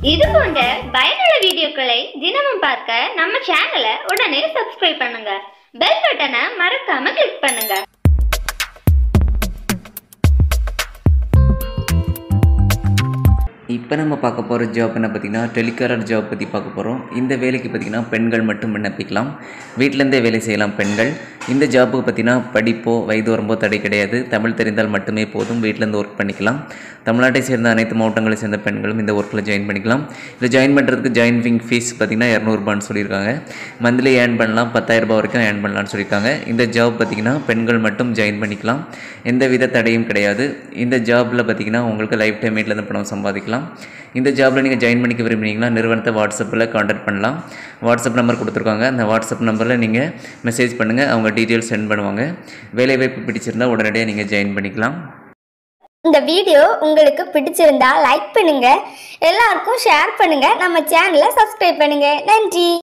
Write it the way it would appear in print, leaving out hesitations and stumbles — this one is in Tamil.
இது போன்ற பயனுள்ள வீடியோக்களை தினமும் பார்க்க நம்ம சேனலை உடனே சப்ஸ்கிரைப் பண்ணுங்க. பெல் பட்டனை மறக்காம கிளிக் பண்ணுங்க. இப்போ நம்ம பார்க்க போகிற ஜாப் என்ன பார்த்திங்கன்னா டெலிகாலர் ஜாப் பற்றி பார்க்க போகிறோம். இந்த வேலைக்கு பார்த்திங்கன்னா பெண்கள் மட்டும் விண்ணப்பிக்கலாம். வீட்டிலேருந்தே வேலை செய்யலாம் பெண்கள். இந்த ஜாப்புக்கு பார்த்திங்கன்னா படிப்போ வயது வரம்போ தடை கிடையாது. தமிழ் தெரிந்தால் மட்டுமே போதும். வீட்டிலேருந்து ஒர்க் பண்ணிக்கலாம். தமிழ்நாட்டை சேர்ந்த அனைத்து மாவட்டங்களை சேர்ந்த பெண்களும் இந்த ஒர்க்கில் ஜாயின் பண்ணிக்கலாம். இதில் ஜாயின் பண்ணுறதுக்கு ஜாயினிங் ஃபீஸ் பார்த்திங்கன்னா 200 ரூபான்னு சொல்லியிருக்காங்க. மந்த்லி ஏர்ன் பண்ணலாம், 10,000 ரூபாய் வரைக்கும் ஏர்ன் பண்ணலான்னு சொல்லியிருக்காங்க. இந்த ஜாப் பார்த்திங்கன்னா பெண்கள் மட்டும் ஜாயின் பண்ணிக்கலாம். எந்த வித தடையும் கிடையாது. இந்த ஜாப்பில் பார்த்திங்கன்னா உங்களுக்கு லைஃப் டைம் வீட்டிலேருந்து பணம் சம்பாதிக்கலாம். இந்த ஜாபில் நீங்கள் ஜாயின் பண்ணிக்க விரும்புனீங்கன்னா நிறுவனத்தை வாட்ஸ்அப்பில் கான்டாக்ட் பண்ணலாம். வாட்ஸ்அப் நம்பர் கொடுத்துருக்காங்க. அந்த வாட்ஸ்அப் நம்பரில் நீங்கள் மெசேஜ் பண்ணுங்கள். அவங்க டீட்டெயில்ஸ் சென்ட் பண்ணுவாங்க. வேலைவாய்ப்பு பிடிச்சிருந்தால் உடனடியாக நீங்கள் ஜாயின் பண்ணிக்கலாம். இந்த வீடியோ உங்களுக்கு பிடிச்சிருந்தா லைக் பண்ணுங்க, எல்லாருக்கும் ஷேர் பண்ணுங்க, நம்ம சேனலை சப்ஸ்கிரைப் பண்ணுங்க. நன்றி.